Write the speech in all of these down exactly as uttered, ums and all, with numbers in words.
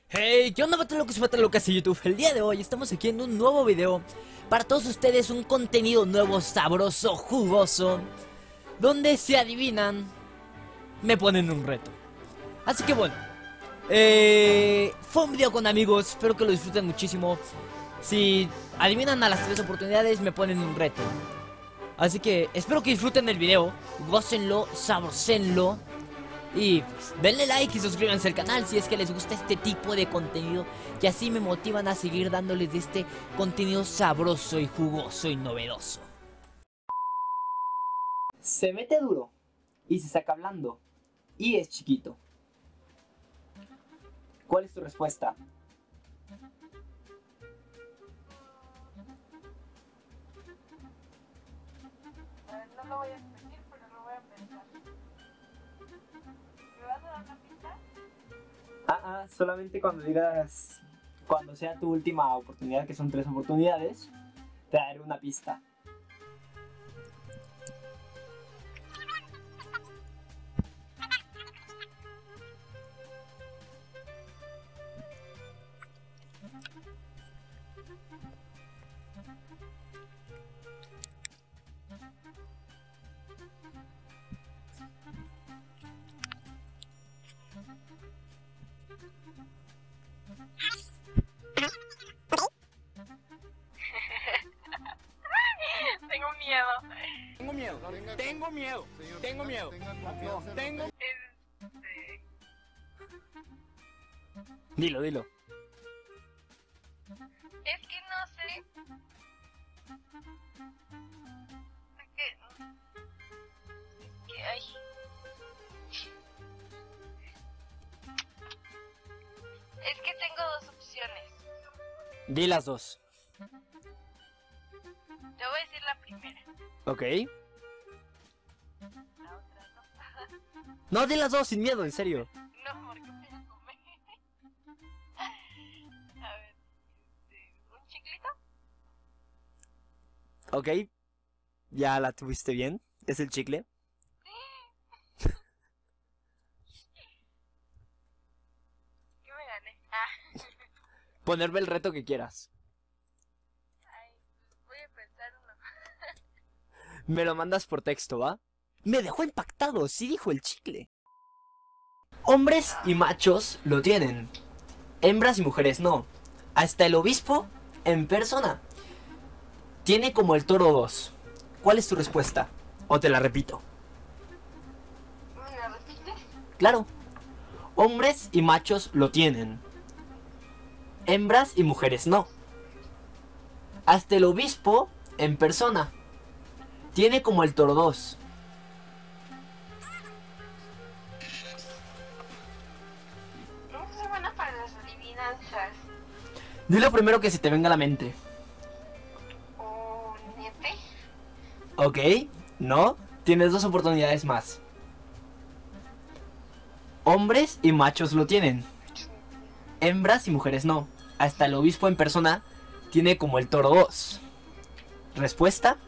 Hey, ¿qué onda, Batalocos y Batalocas y YouTube? El día de hoy estamos aquí en un nuevo video para todos ustedes, un contenido nuevo, sabroso, jugoso, donde si adivinan, me ponen un reto. Así que bueno, eh, fue un video con amigos, espero que lo disfruten muchísimo. Si adivinan a las tres oportunidades, me ponen un reto. Así que espero que disfruten el video, gócenlo, sabrosenlo. Y pues, denle like y suscríbanse al canal si es que les gusta este tipo de contenido, que así me motivan a seguir dándoles de este contenido sabroso y jugoso y novedoso. Se mete duro y se saca blando y es chiquito. ¿Cuál es tu respuesta? A ver, no lo voy a decir, pero lo voy a pensar. ¿Me vas a dar una pista? Ah, ah, solamente cuando digas, cuando sea tu última oportunidad, que son tres oportunidades, te daré una pista. Tengo miedo. Tengo miedo, tengo miedo, tengo miedo, no, tengo... Este... Dilo, dilo. Es que no sé. Es que... Es que hay... Es que tengo dos opciones. Di las dos. Te voy a decir la primera. Ok. La otra no. No, di las dos sin miedo, en serio. No, porque me voy a comer. A ver, este, ¿un chiclito? Ok. Ya la tuviste bien. Es el chicle. ¿Qué me gané? Ah. Ponerme el reto que quieras. Ay, voy a pensar uno. Me lo mandas por texto, ¿va? Me dejó impactado, sí dijo el chicle. Hombres y machos lo tienen. Hembras y mujeres no. Hasta el obispo en persona tiene como el toro dos. ¿Cuál es tu respuesta? O te la repito. ¿Me la repites? Claro. Hombres y machos lo tienen. Hembras y mujeres no. Hasta el obispo en persona tiene como el toro dos. No soy buena para las adivinanzas. Di lo primero que se te venga a la mente. ¿Un niete? Ok, no. Tienes dos oportunidades más. Hombres y machos lo tienen. Hembras y mujeres no. Hasta el obispo en persona tiene como el toro dos. ¿Respuesta?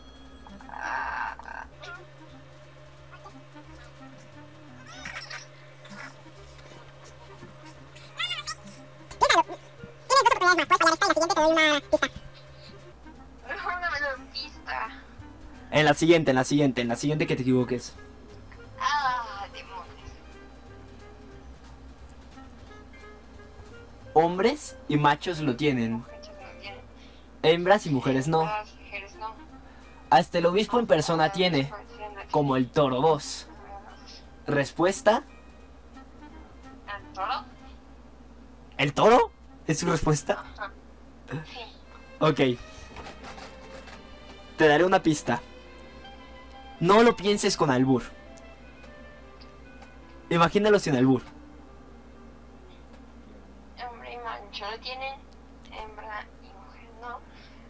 Mejor no me lo pista. En la siguiente, en la siguiente, en la siguiente que te equivoques. Ah, demonios. Hombres y machos lo tienen. Muchas no tienen. Hembras y mujeres no. Las mujeres no. Hasta el obispo en persona tiene como el toro dos. ¿Respuesta? ¿Al toro? ¿El toro? ¿Es su respuesta? Ajá. Sí. Ok. Te daré una pista. No lo pienses con albur. Imagínalo sin albur. Hombre y macho lo tienen. Hembra y mujer no.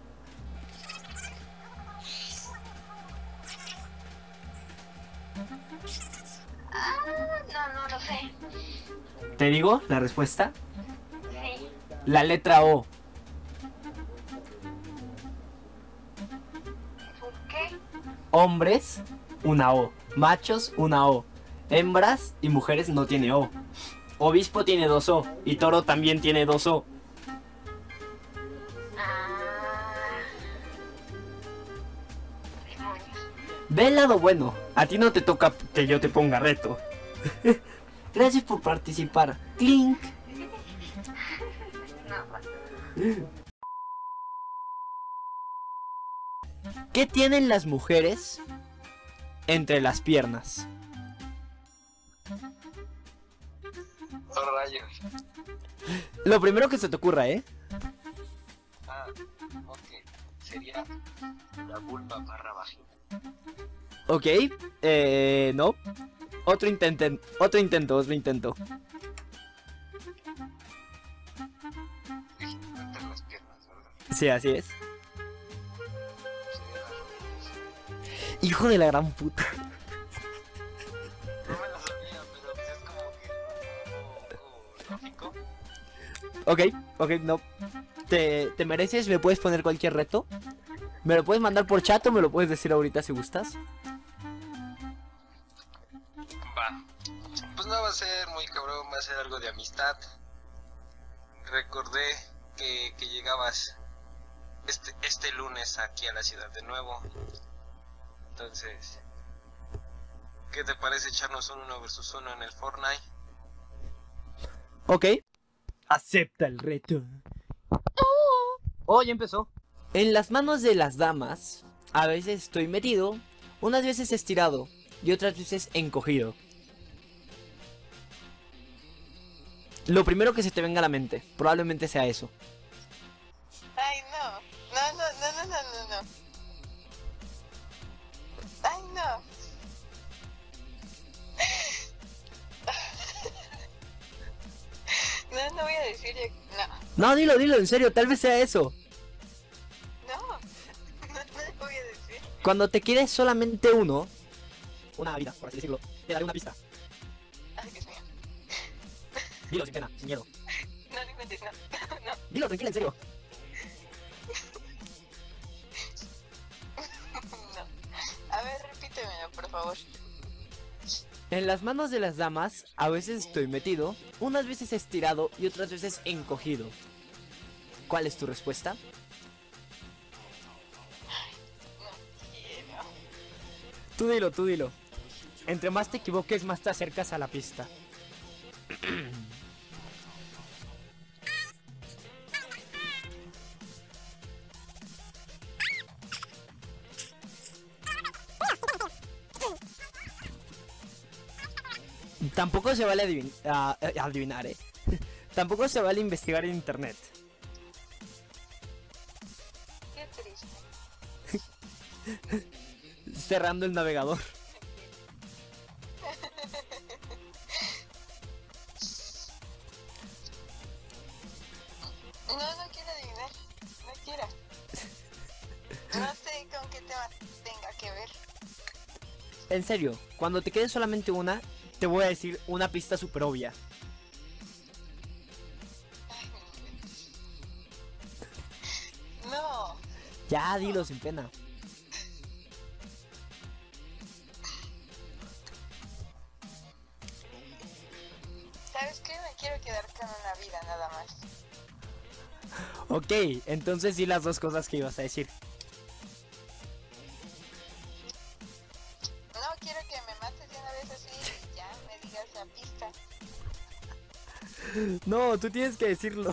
Ah, no, no lo sé. ¿Te digo la respuesta? Sí. La letra O. ¿Por qué? Hombres, una O. Machos, una O. Hembras y mujeres no tiene O. Obispo tiene dos O y toro también tiene dos O. Ah. Demonios. Ve el lado bueno. A ti no te toca que yo te ponga reto. Gracias por participar. Clink. No, basta. ¿Qué tienen las mujeres entre las piernas? Oh, rayos. Lo primero que se te ocurra, ¿eh? Ah, ok. Sería la vulva barra vagina. Ok, eh, no. Otro intento, otro intento, otro intento. Entre las piernas, ¿verdad? Sí, así es. Sería las rodillas. Hijo de la gran puta. No me lo sabía, pero pues es como que un poco lógico. Ok, ok, no. ¿Te, te mereces? ¿Me puedes poner cualquier reto? ¿Me lo puedes mandar por chat o me lo puedes decir ahorita si gustas? Va. Pues no va a ser muy cabrón, va a ser algo de amistad. Recordé que, que llegabas este, este lunes aquí a la ciudad de nuevo. Entonces, ¿qué te parece echarnos un uno versus uno en el Fortnite? Ok. Acepta el reto. Oh, ya empezó. En las manos de las damas, a veces estoy metido, unas veces estirado y otras veces encogido. Lo primero que se te venga a la mente, probablemente sea eso. Ay, no. No, no, no, no, no, no, no. Ay, no. No, no voy a decir. No, No, dilo, dilo, en serio, tal vez sea eso. no. No, no voy a decir. Cuando te quieres solamente uno, una vida, por así decirlo, te daré una pista. Ay, Dios mío. Dilo sin pena, sin miedo. No, no inventes, no. No. Dilo, tranquila, en serio. No. A ver, repítemelo, por favor. En las manos de las damas, a veces estoy metido, unas veces estirado y otras veces encogido. ¿Cuál es tu respuesta? No quiero. Tú dilo, tú dilo. Entre más te equivoques, más te acercas a la pista. Tampoco se vale adivin a- a- adivinar, eh. Tampoco se vale investigar en internet. Qué triste. Cerrando el navegador. No, no quiero adivinar. No quiero. No sé con qué tema tenga que ver. En serio, cuando te quede solamente una, te voy a decir una pista súper obvia. No. Ya, dilo sin pena. ¿Sabes qué? Me quiero quedar con una vida nada más. Ok, entonces di las dos cosas que ibas a decir. No quiero que me mates de una vez así y ya me digas la pista. No, tú tienes que decirlo.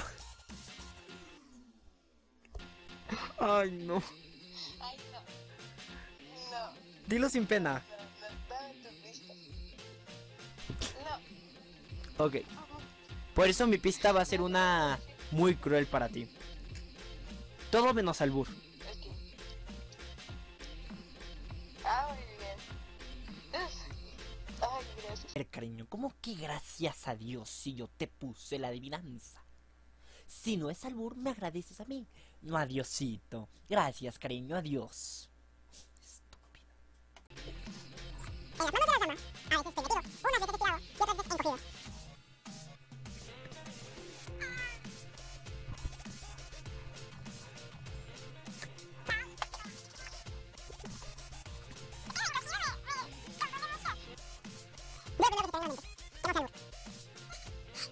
Ay, no. Ay, no. No, Dilo sin pena. no, no. Dame tu pista. No. Ok. Por eso mi pista va a ser una muy cruel para ti. Todo menos albur. Ok. Ah, muy bien. Ay, gracias. A ver, cariño, ¿cómo que gracias a Dios si yo te puse la adivinanza? Si no es albur, me agradeces a mí, no a Diosito. Gracias, cariño, adiós. Estúpido. En las manos de las damas, a veces estoy metido, unas veces estirado y otras veces encogido. Voy a poner lo que se te venga a la mente. Tenemos algo.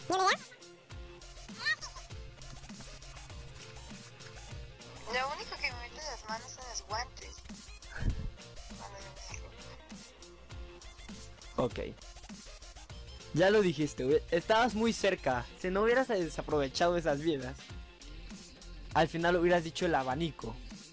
¿Ni una idea? Lo único que me meto en las manos son los guantes. Cuando yo me Ok. Ya lo dijiste, güey. Estabas muy cerca. Si no hubieras desaprovechado esas vidas, al final hubieras dicho el abanico.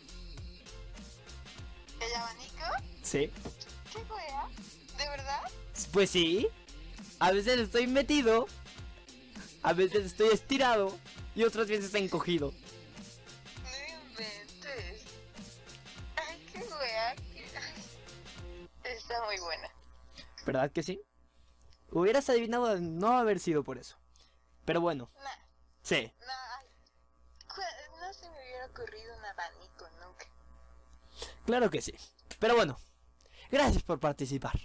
¿El abanico? ¿Sí? ¿Qué wea? ¿De verdad? Pues sí. A veces estoy metido, a veces estoy estirado y otras veces encogido. No inventes. Ay, qué wea. Está muy buena. ¿Verdad que sí? Hubieras adivinado no haber sido por eso. Pero bueno, Nah, sí. nah. Cu- No se me hubiera ocurrido un abanico nunca. Claro que sí. Pero bueno, gracias por participar.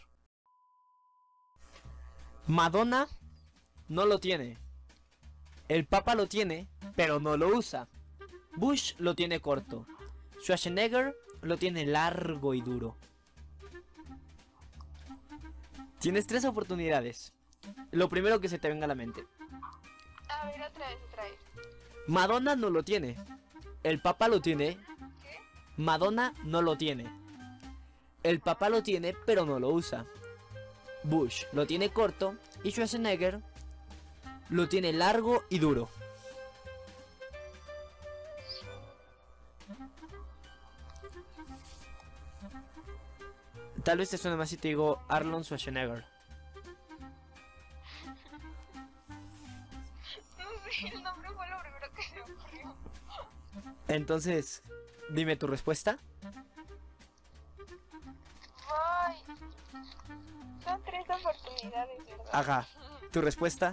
Madonna no lo tiene. El Papa lo tiene, pero no lo usa. Bush lo tiene corto. Schwarzenegger lo tiene largo y duro. Tienes tres oportunidades. Lo primero que se te venga a la mente. A ver, otra vez, otra vez. Madonna no lo tiene. El Papa lo tiene. ¿Qué? Madonna no lo tiene. El Papa lo tiene, pero no lo usa. Bush lo tiene corto y Schwarzenegger lo tiene largo y duro. Tal vez te suene más si te digo Arnold Schwarzenegger. No sé, el nombre fue lo primero que se me ocurrió. Entonces, dime tu respuesta. Voy. Son tres oportunidades, ¿verdad? Ajá. ¿Tu respuesta?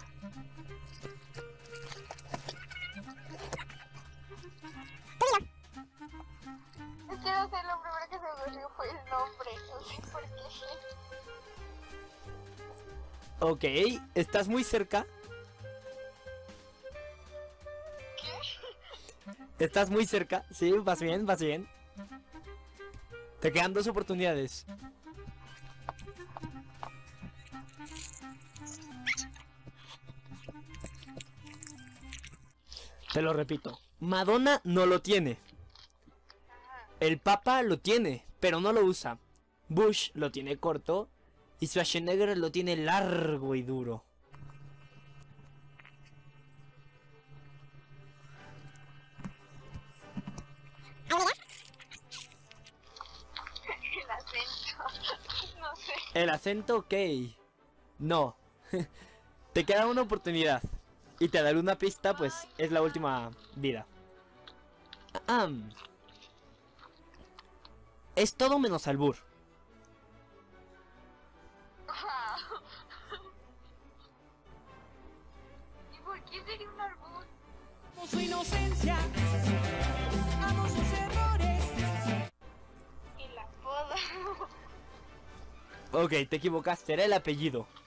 Es que no sé, lo primero que se me ocurrió fue el nombre. No sé por qué. Ok, estás muy cerca. ¿Qué? Estás muy cerca. Sí, vas bien, vas bien. Te quedan dos oportunidades. Te lo repito. Madonna no lo tiene. El Papa lo tiene, pero no lo usa. Bush lo tiene corto y Schwarzenegger lo tiene largo y duro. El acento. No sé. El acento, ok. No. Te queda una oportunidad. Y te daré una pista, pues es la última vida. Ah, es todo menos albur. ¿Y por qué sería un árbol? Amo su inocencia, amo sus errores. Y la poda. Ok, te equivocaste, era el apellido.